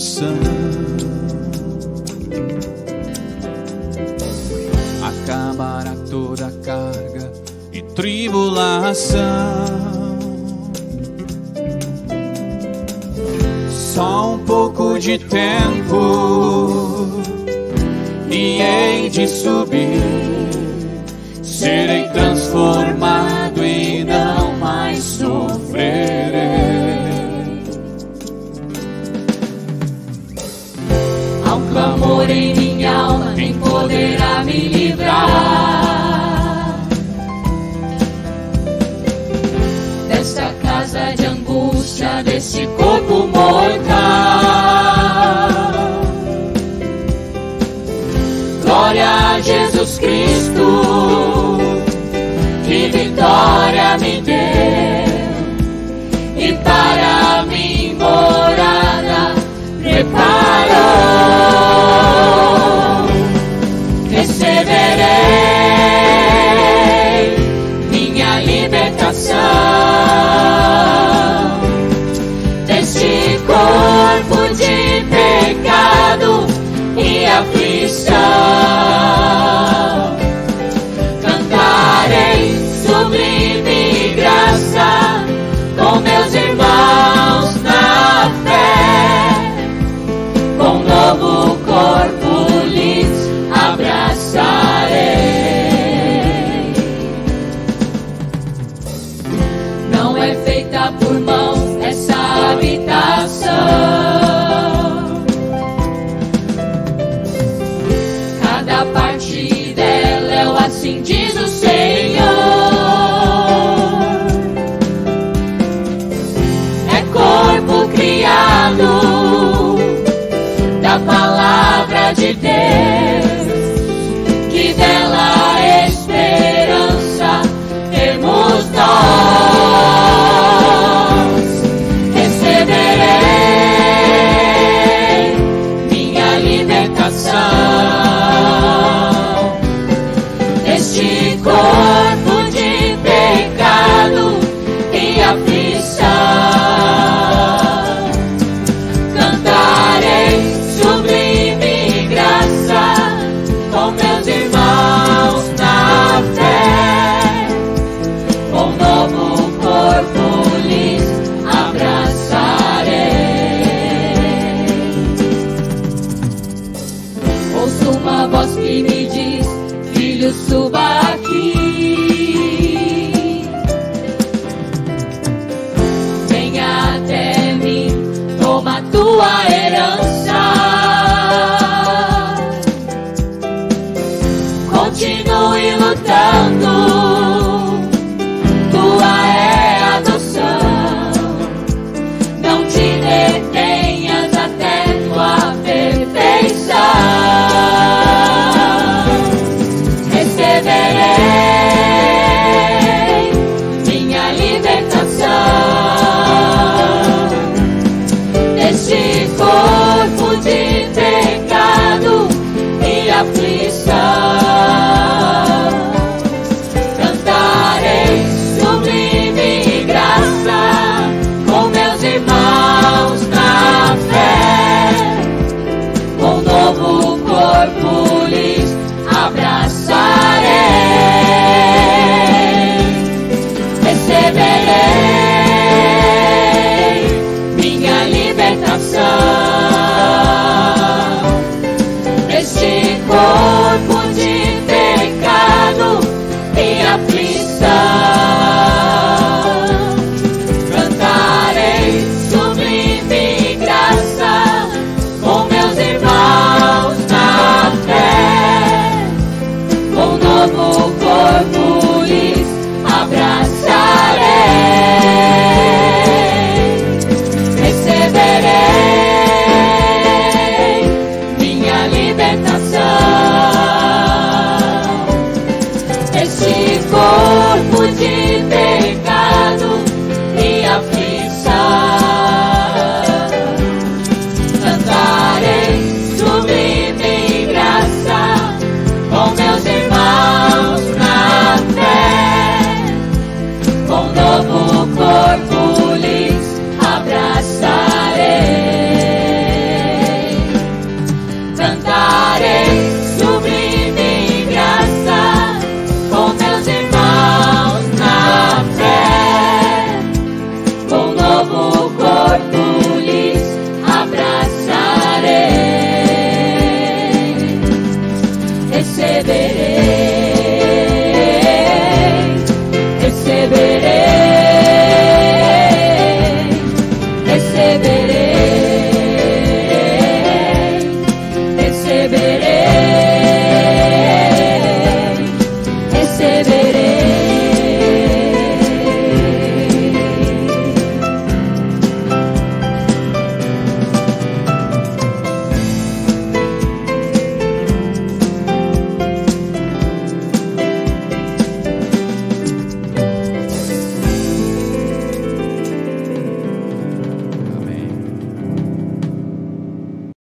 coração. Acabará toda carga e tribulação. Só um pouco de tempo e hei de subir. Serei transformado e não mais sofrerei. Há um clamor em minha alma, nem poderá me livrar desta casa de angústia, desse corpo mortal. Glória a Jesus Cristo, que vitória me deu, e para mim morada preparou. Receberei minha libertação deste corpo de pecado e aflição. Cantarei sublime graça com meus irmãos na fé, com novo corpo lhes abraçarei. Não é feita por mãos essa habitação, cada parte dela é o assim diz o Senhor. É corpo criado da palavra de Deus, que dela esperança temos nós. Receberei minha libertação deste corpo